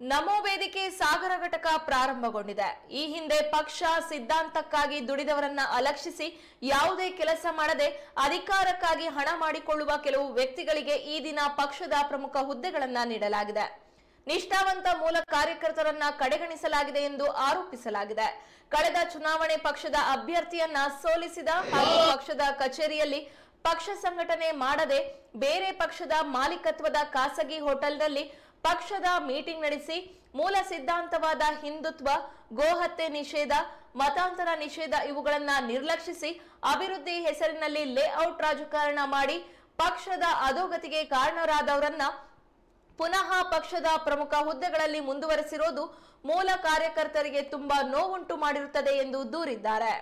ನಮೋ ವೇದಿಕೆ ಸಾಗರ ಘಟಕ ಪ್ರಾರಂಭಗೊಂಡಿದೆ. ಈ ಹಿಂದೆ ಪಕ್ಷ ಸಿದ್ಧಾಂತಕ್ಕಾಗಿ ದುಡಿದವರನ್ನ ಅಲಕ್ಷಿಸಿ ಯಾವುದೇ ಕೆಲಸ ಮಾಡದೆ ಅಧಿಕಾರಕ್ಕಾಗಿ ಹಣ ಮಾಡಿಕೊಳ್ಳುವ ಕೆಲವು ವ್ಯಕ್ತಿಗಳಿಗೆ ಈ ದಿನ ಪಕ್ಷದ ಪ್ರಮುಖ ಹುದ್ದೆಗಳನ್ನ ನೀಡಲಾಗಿದೆ. ನಿಷ್ಠಾವಂತ ಮೂಲ ಕಾರ್ಯಕರ್ತರನ್ನ ಕಡೆಗಣಿಸಲಾಗಿದೆ ಎಂದು ಆರೋಪಿಸಲಾಗಿದೆ. ಕಳೆದ ಚುನಾವಣೆ ಪಕ್ಷದ ಅಭ್ಯರ್ಥಿಯನ್ನ ಸೋಲಿಸಿದ ಹಾಗೂ ಪಕ್ಷದ ಕಚೇರಿಯಲ್ಲಿ ಪಕ್ಷ ಸಂಘಟನೆ ಮಾಡದೆ ಬೇರೆ ಪಕ್ಷದ ಮಾಲೀಕತ್ವದ ಖಾಸಗಿ ಹೋಟೆಲ್ನಲ್ಲಿ ಪಕ್ಷದ ಮೀಟಿಂಗ್ ನಡೆಸಿ ಮೂಲ ಸಿದ್ಧಾಂತವಾದ ಹಿಂದುತ್ವ, ಗೋಹತ್ಯೆ ನಿಷೇಧ, ಮತಾಂತರ ನಿಷೇಧ ಇವುಗಳನ್ನ ನಿರ್ಲಕ್ಷಿಸಿ ಅಭಿವೃದ್ಧಿ ಹೆಸರಿನಲ್ಲಿ ಲೇಔಟ್ ರಾಜಕಾರಣ ಮಾಡಿ ಪಕ್ಷದ ಅಧೋಗತಿಗೆ ಕಾರಣರಾದವರನ್ನ ಪುನಃ ಪಕ್ಷದ ಪ್ರಮುಖ ಹುದ್ದೆಗಳಲ್ಲಿ ಮುಂದುವರೆಸಿರೋದು ಮೂಲ ಕಾರ್ಯಕರ್ತರಿಗೆ ತುಂಬಾ ನೋವುಂಟು ಮಾಡಿರುತ್ತದೆ ಎಂದು ದೂರಿದ್ದಾರೆ.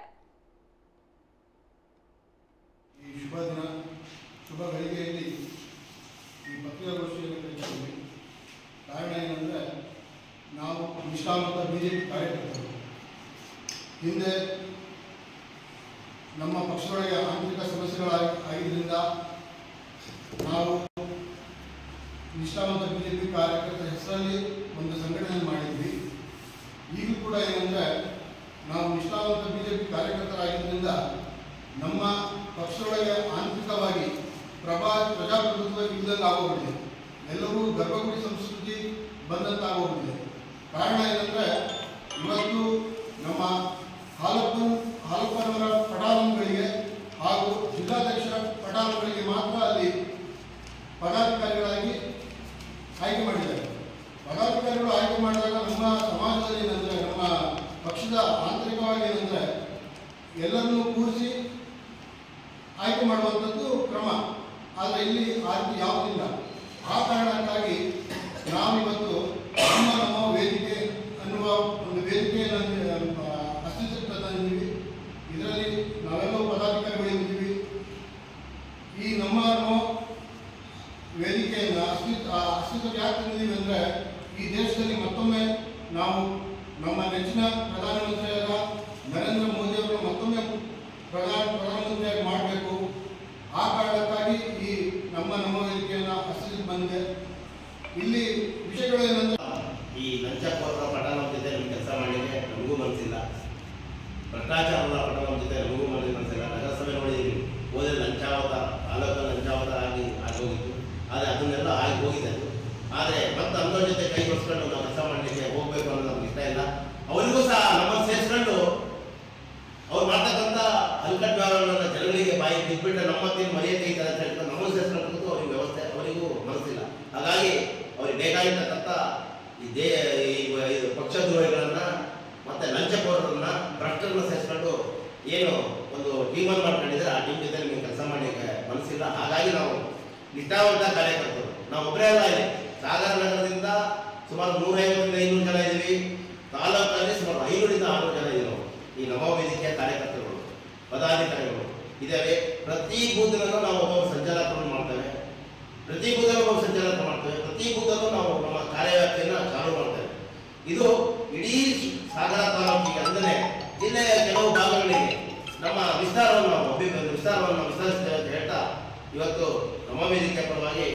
ಕಾರಣ ಏನಂದರೆ ನಾವು ನಿಷ್ಠಾವಂತ ಬಿಜೆಪಿ ಕಾರ್ಯಕರ್ತರು. ಹಿಂದೆ ನಮ್ಮ ಪಕ್ಷದೊಳಗೆ ಆಂತರಿಕ ಸಮಸ್ಯೆಗಳಾಗಿದ್ದರಿಂದ ನಾವು ನಿಷ್ಠಾವಂತ ಬಿಜೆಪಿ ಕಾರ್ಯಕರ್ತರ ಹೆಸರಲ್ಲಿ ಒಂದು ಸಂಘಟನೆ ಮಾಡಿದ್ವಿ. ಈಗಲೂ ಕೂಡ ಏನಂದರೆ ನಾವು ನಿಷ್ಠಾವಂತ ಬಿಜೆಪಿ ಕಾರ್ಯಕರ್ತರಾಗಿದ್ದರಿಂದ ನಮ್ಮ ಪಕ್ಷದೊಳಗೆ ಆಂತರಿಕವಾಗಿ ಪ್ರಜಾಪ್ರಭುತ್ವ ಇಲ್ಲದಂಗೆ ಆಗೋಗಿದೆ. ಎಲ್ಲರೂ ಗರ್ಭಗುಡಿ ಸಂಸ್ಕೃತಿ ಬಂದಂತಾಗೋಗಿದೆ. ಕಾರಣ ಏನಂದರೆ ಇವತ್ತು ನಮ್ಮ ಹಾಲಪ್ಪನವರ ಪಟಾಲಂಗಳಿಗೆ ಹಾಗೂ ಜಿಲ್ಲಾಧ್ಯಕ್ಷರ ಪಟಾಲಂಗಳಿಗೆ ಮಾತ್ರ ಅಲ್ಲಿ ಪದಾಧಿಕಾರಿಗಳಾಗಿ ಆಯ್ಕೆ ಮಾಡಿದ್ದಾರೆ. ಪದಾಧಿಕಾರಿಗಳು ಆಯ್ಕೆ ಮಾಡಿದಾಗ ನಮ್ಮ ಸಮಾಜದಲ್ಲಿ ಏನಂದರೆ ನಮ್ಮ ಪಕ್ಷದ ಆಂತರಿಕವಾಗಿ ಏನಂದರೆ ಎಲ್ಲರನ್ನೂ ಕೂರಿಸಿ ಆಯ್ಕೆ ಮಾಡುವಂಥದ್ದು ಕ್ರಮ. ಆದರೆ ಇಲ್ಲಿ ಆಯ್ಕೆ ಯಾವುದಿಲ್ಲ. ಆ ಕಾರಣಕ್ಕಾಗಿ ನಾವಿವತ್ತು ನಮ್ಮ ವೇದಿಕೆ ಅನ್ನುವ ಒಂದು ವೇದಿಕೆಯನ್ನು ಅಸ್ತಿತ್ವಕ್ಕೆ ತಂದಿದ್ದೀವಿ. ಇದರಲ್ಲಿ ನಾವೆಲ್ಲರೂ ಪದಾಧಿಕಾರಿಗಳಿದ್ದೀವಿ. ಈ ನಮ್ಮ ವೇದಿಕೆಯನ್ನು ಅಸ್ತಿತ್ವಕ್ಕೆ ಯಾಕೆ ತಂದಿದ್ದೀವಿ ಅಂದರೆ ಈ ದೇಶದಲ್ಲಿ ಮತ್ತೊಮ್ಮೆ ನಾವು ನಮ್ಮ ನೆಚ್ಚಿನ ಪ್ರಧಾನಮಂತ್ರಿಯಾದ ನರೇಂದ್ರ ಮೋದಿಯವರು ಮತ್ತೊಮ್ಮೆ ಪ್ರಧಾನಮಂತ್ರಿಯಾಗಿ ಮಾಡಬೇಕು. ಆ ಕಾರಣಕ್ಕಾಗಿ ಈ ನಮ್ಮ ವೇದಿಕೆಯನ್ನು ಅಸ್ತಿತ್ವಕ್ಕೆ ಬಂದಿದೆ. ಇಲ್ಲಿ ವಿಷಯಗಳು ಏನಂದ್ರೆ ಈ ಲಂಚಕೋರರ ಪಟಾಲಂ ಜೊತೆ ನಮ್ಗೆ ಕೆಲಸ ಮಾಡಲಿಕ್ಕೆ ನಮಗೂ ಮನಸ್ಸಿಲ್ಲ. ಭ್ರಷ್ಟಾಚಾರದ ಪಟಾಲಂ ಜೊತೆ ನಮಗೂ ಮನಸ್ಸಿಲ್ಲ. ನಗರಸಭೆ ನೋಡಿದ್ದೀವಿ, ಹೋದರೆ ಲಂಚಾವತ ತಾಲೂಕು ಲಂಚಾವತ ಆಗೋಗಿತ್ತು. ಆದರೆ ಅದನ್ನೆಲ್ಲ ಆಗಿ ಹೋಗಿದೆ. ಆದರೆ ಮತ್ತೆ ಅನ್ನೋ ಜೊತೆ ಕೈ ಕೊಡಿಸ್ಕೊಂಡು ನಾವು ಕೆಲಸ ಮಾಡಲಿಕ್ಕೆ ಹೋಗಬೇಕು ಅನ್ನೋದು ನಮ್ಗೆ ಇಷ್ಟ ಇಲ್ಲ. ಅವರಿಗೂ ಸಹ ನಮ್ಮನ್ನು ಸೇರಿಸ್ಕೊಂಡು ಅವ್ರು ಮಾಡ್ತಕ್ಕಂಥ ಅಲ್ಕಟ್ಗಾರನ್ನ ಜನಗಳಿಗೆ ಬಾಯಿ ಬಿಟ್ಬಿಟ್ಟು ನಮ್ಮತ್ತೇನು ಮರ್ಯಾದೆ ಇದ್ದಾರೆ ಅಂತ ಹೇಳ್ತಾರೆ. ನಮ್ಮನ್ನು ಸೇರಿಸ್ಕೊಂಡು ಅವ್ರಿಗೆ ವ್ಯವಸ್ಥೆ ಅವರಿಗೂ ಮನಸ್ಸಿಲ್ಲ. ಹಾಗಾಗಿ ಅವ್ರಿಗೆ ಬೇಕಾಗಿರ್ತಕ್ಕಂಥ ಈ ಪಕ್ಷದ್ರೋಹಿಗಳನ್ನ ಮತ್ತೆ ಲಂಚಕೋರರನ್ನ ಭ್ರಷ್ಟರನ್ನ ಸೇರಿಸ್ಕೊಂಡು ಏನು ಒಂದು ಟೀಮನ್ನು ಮಾಡ್ಕೊಂಡಿದ್ರೆ ಆ ಟೀಮ್ ಜೊತೆ ನಿಮಗೆ ಕೆಲಸ ಮಾಡಲಿಕ್ಕೆ ಮನಸ್ಸಿಲ್ಲ. ಹಾಗಾಗಿ ನಾವು ನಿಷ್ಠಾವಂತ ಕಾರ್ಯಕರ್ತರು. ನಾವು ಒಬ್ಬರೇ ಅಲ್ಲ, ಇಲ್ಲಿ ಸಾಗರ ನಗರದಿಂದ ಸುಮಾರು 150-500 ಜನ ಇದ್ದೀವಿ. ತಾಲೂಕಲ್ಲಿ ಸುಮಾರು 500-600 ಜನ ಇದ್ದೀವಿ. ನಾವು ಈ ನಮೋ ವೇದಿಕೆಯ ಕಾರ್ಯಕರ್ತರುಗಳು, ಪದಾಧಿಕಾರಿಗಳು ಇದ್ದೇವೆ. ಪ್ರತಿ ಬೂತ್ನಲ್ಲೂ ನಾವು ಒಬ್ಬೊಬ್ಬ ಸಂಚಾಲಕರನ್ನು ಮಾಡ್ತೇವೆ. ಪ್ರತಿ ಬೂತಲ್ಲೂ ಒಬ್ಬ ಸಂಚಾಲಕ ಮಾಡ್ತೇವೆ. ಪ್ರತಿ ಬೂತಲ್ಲೂ ನಾವು ನಮ್ಮ ಕಾರ್ಯವ್ಯಾಪ್ತಿಯನ್ನು ಚಾಲೂ ಮಾಡ್ತೇವೆ. ಇದು ಇಡೀ ಸಾಗರ ತಾಲೂಕಿಗೆ ಅಂದರೆ ಜಿಲ್ಲೆಯ ಕೆಲವು ಭಾಗಗಳಿಗೆ ನಮ್ಮ ವಿಸ್ತಾರವನ್ನು ವಿಸ್ತರಿಸ್ತೇವೆ ಅಂತ ಹೇಳ್ತಾ ಇವತ್ತು ನಮೋ ವೇದಿಕೆ ಪರವಾಗಿ